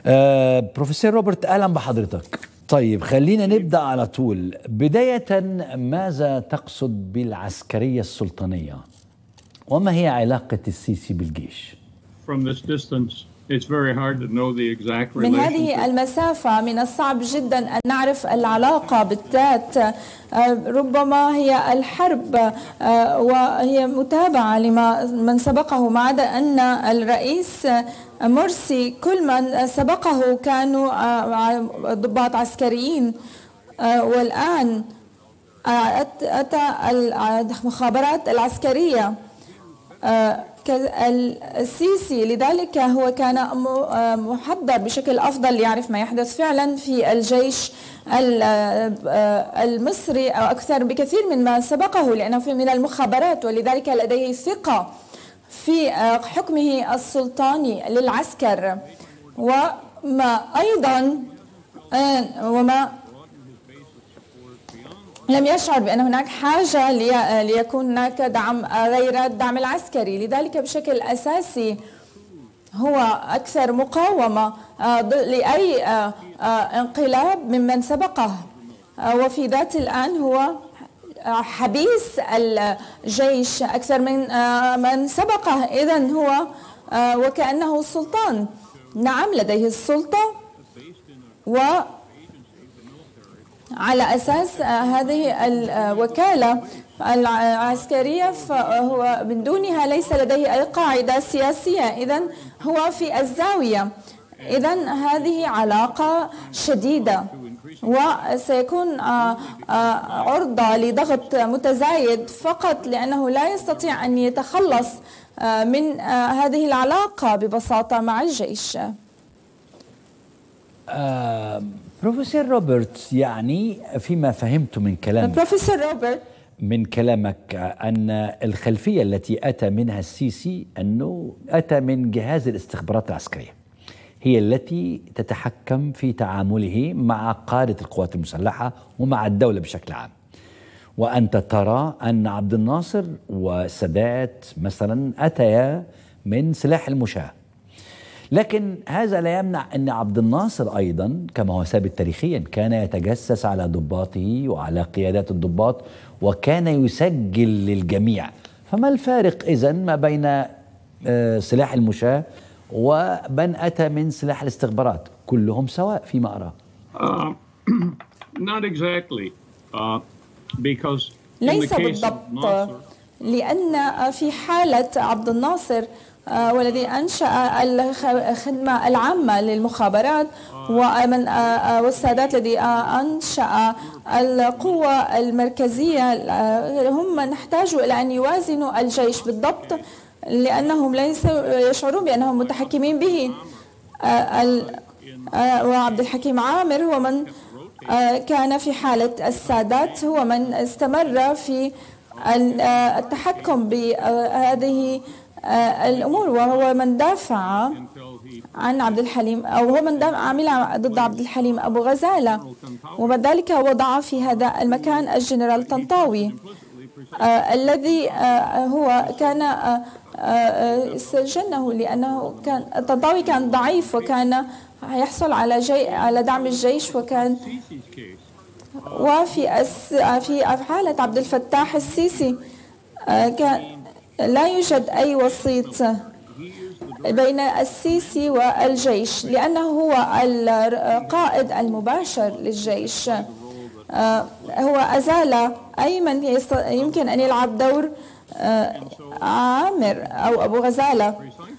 بروفيسور روبرت، أهلا بحضرتك. طيب خلينا نبدأ على طول. بداية، ماذا تقصد بالعسكرية السلطانية؟ وما هي علاقة السيسي بالجيش؟ من هذه المسافة من الصعب جدا أن نعرف العلاقة بالذات. ربما هي الحرب وهي متابعة لمن سبقه، ما عدا أن الرئيس مرسي كل من سبقه كانوا ضباط عسكريين، والآن أتى المخابرات العسكرية. السيسي لذلك هو كان محضر بشكل أفضل ليعرف ما يحدث فعلا في الجيش المصري أكثر بكثير من ما سبقه، لأنه من المخابرات، ولذلك لديه ثقة في حكمه السلطاني للعسكر. وما لم يشعر بأن هناك حاجة ليكون هناك دعم غير الدعم العسكري، لذلك بشكل أساسي هو أكثر مقاومة لأي انقلاب ممن سبقه، وفي ذات الآن هو حبيس الجيش أكثر من سبقه. إذن هو وكأنه السلطان. نعم، لديه السلطة، وعلى أساس هذه الوكالة العسكرية فهو من دونها ليس لديه أي قاعدة سياسية، إذن هو في الزاوية. إذن هذه علاقة شديدة، وسيكون عرضة لضغط متزايد فقط لأنه لا يستطيع أن يتخلص من هذه العلاقة ببساطة مع الجيش. بروفيسور روبرت، يعني فيما فهمت من كلامك بروفيسور روبرت من كلامك أن الخلفية التي أتى منها السيسي أنه أتى من جهاز الاستخبارات العسكرية، هي التي تتحكم في تعامله مع قادة القوات المسلحة ومع الدولة بشكل عام. وأنت ترى أن عبد الناصر والسادات مثلا أتيا من سلاح المشاة، لكن هذا لا يمنع أن عبد الناصر أيضا كما هو ثابت تاريخيا كان يتجسس على ضباطه وعلى قيادات الضباط وكان يسجل للجميع. فما الفارق إذن ما بين سلاح المشاة ومن أتى من سلاح الاستخبارات؟ كلهم سواء فيما أرى. Not exactly. Because ليس بالضبط، لأن في حالة عبد الناصر والذي أنشأ الخدمة العامة للمخابرات والسادات الذي أنشأ القوة المركزية، هم من احتاجوا إلى أن يوازنوا الجيش بالضبط، لأنهم ليسوا يشعرون بأنهم متحكمين به. وعبد الحكيم عامر هو من كان في حالة السادات هو من استمر في التحكم بهذه الأمور، وهو من دافع عن عبد الحليم، أو هو من عمل ضد عبد الحليم أبو غزالة، وبذلك وضع في هذا المكان الجنرال طنطاوي الذي هو كان سجنه لأنه طنطاوي كان ضعيف وكان يحصل على دعم الجيش، وكان في حالة عبد الفتاح السيسي كان لا يوجد أي وسيط بين السيسي والجيش، لأنه هو القائد المباشر للجيش. هو أزال أي من يمكن أن يلعب دور عامر أو أبو غزالة.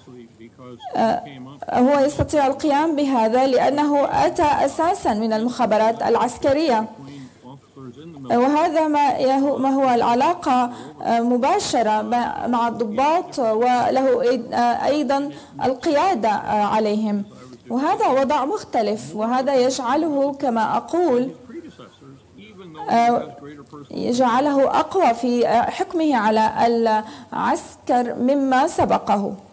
هو يستطيع القيام بهذا لأنه أتى أساسا من المخابرات العسكرية، وهذا ما هو العلاقة مباشرة مع الضباط، وله أيضا القيادة عليهم، وهذا وضع مختلف، وهذا يجعله كما أقول يجعله أقوى في حكمه على العسكر مما سبقه.